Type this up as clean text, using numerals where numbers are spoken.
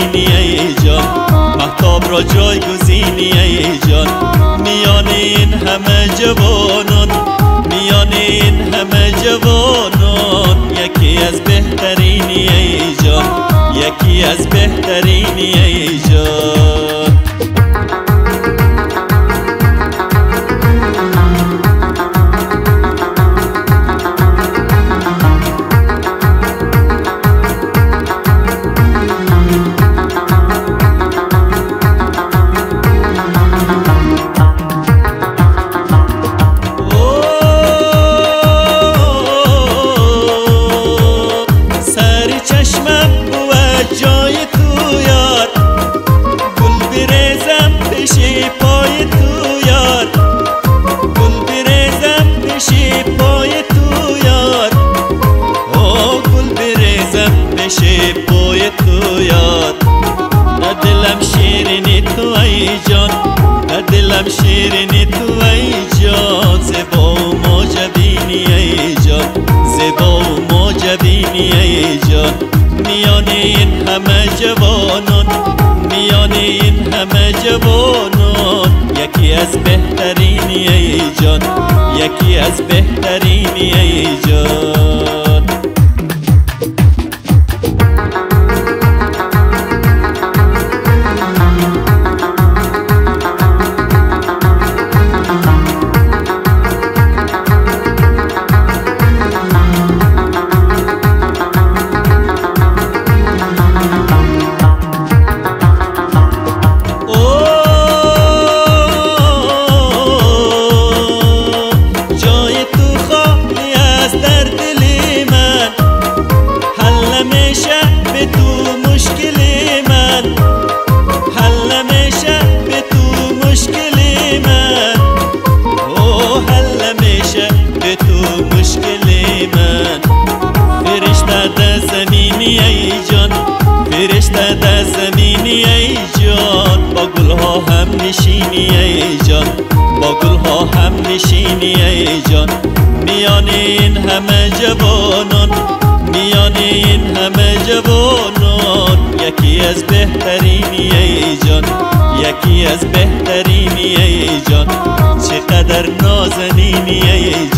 بهترینی ای جان، مهتاب را جایگزینی ای جان. میان این همه جوانان، میان این همه جوانان، یکی از بهترینی ای جان، یکی از بهترینی ای جان. دلم شیرینی تو ای جان، دلم شیرینی تو ای جان. زیبا و معجبینی ای جان، زیبا و معجبینی ای جان. میان این همه جوانان، میان این همه جوانان، یکی از بهترینی ای جان، یکی از بهترینی ای جان. فرشته در زمینی ای جان، با گلها هم نشینی ای جان، با گلها هم نشینی ای جان. میان این همه جوانان، میان این همه جوانان، یکی از بهترینی ای جان، یکی از بهترینی ای جان. چقدر نازنینی ای